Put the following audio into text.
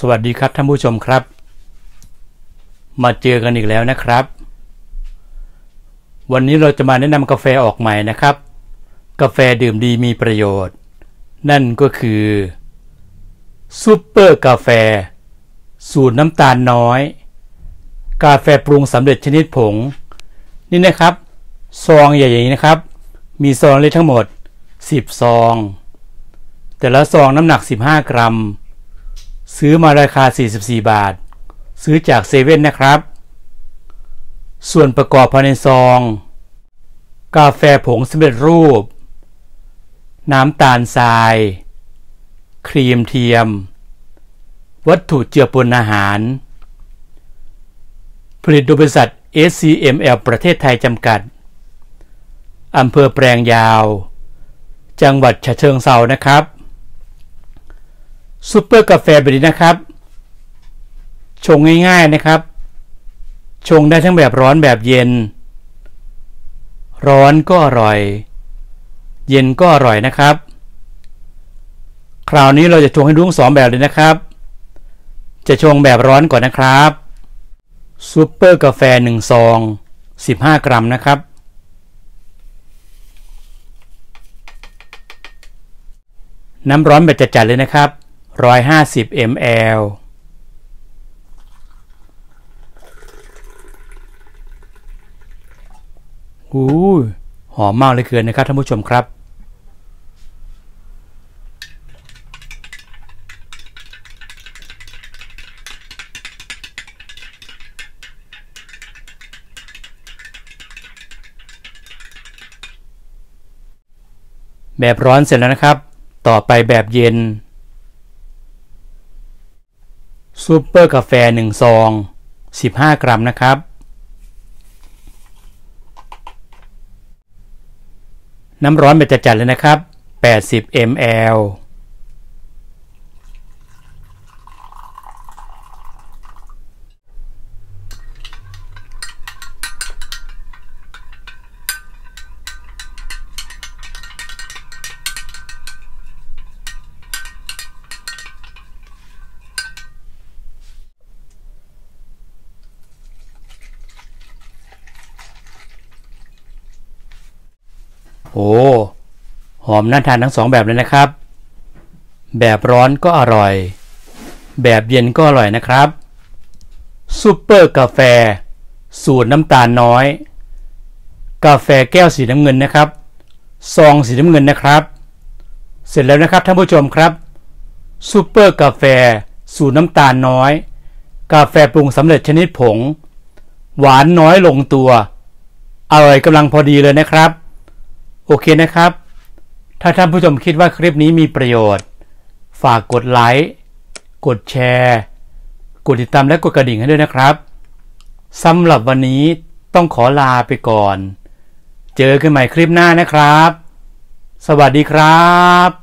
สวัสดีครับท่านผู้ชมครับมาเจอกันอีกแล้วนะครับวันนี้เราจะมาแนะนำกาแฟออกใหม่นะครับกาแฟดื่มดีมีประโยชน์นั่นก็คือซุปเปอร์กาแฟสูตรน้ำตาลน้อยกาแฟปรุงสำเร็จชนิดผงนี่นะครับซองใหญ่ๆนี้นะครับมีซองเล็กทั้งหมด10ซองแต่ละซองน้ำหนัก15กรัมซื้อมาราคา44บาทซื้อจากเซเว่นนะครับส่วนประกอบภายในซองกาแฟผงสำเร็จรูปน้ำตาลทรายครีมเทียมวัตถุเจือปนอาหารผลิตโดยบริษัท SCML ประเทศไทยจำกัดอำเภอแปลงยาวจังหวัดฉะเชิงเทรานะครับซุปเปอร์กาแฟแบบนี้นะครับชงง่ายๆนะครับชงได้ทั้งแบบร้อนแบบเย็นร้อนก็อร่อยเย็นก็อร่อยนะครับคราวนี้เราจะชงให้ดูทั้ง2แบบเลยนะครับจะชงแบบร้อนก่อนนะครับซุปเปอร์กาแฟ1ซอง15กรัมนะครับน้ำร้อนแบบจัดๆเลยนะครับ150 ml หอมมากเลยเกินนะครับท่านผู้ชมครับแบบร้อนเสร็จแล้วนะครับต่อไปแบบเย็นซุปเปอร์กาแฟ1ซอง15กรัมนะครับน้ำร้อนแบบจัดๆเลยนะครับ80 ml หอมน่าทานทั้ง2แบบเลยนะครับแบบร้อนก็อร่อยแบบเย็นก็อร่อยนะครับซุปเปอร์กาแฟสูตรน้ำตาลน้อยกาแฟแก้วสีน้ำเงินนะครับซองสีน้ำเงินนะครับเสร็จแล้วนะครับท่านผู้ชมครับซุปเปอร์กาแฟสูตรน้ำตาลน้อยกาแฟปรุงสำเร็จชนิดผงหวานน้อยลงตัวอร่อยกำลังพอดีเลยนะครับโอเคนะครับถ้าท่านผู้ชมคิดว่าคลิปนี้มีประโยชน์ฝากกดไลค์กดแชร์กดติดตามและกดกระดิ่งให้ด้วยนะครับสำหรับวันนี้ต้องขอลาไปก่อนเจอกันใหม่คลิปหน้านะครับสวัสดีครับ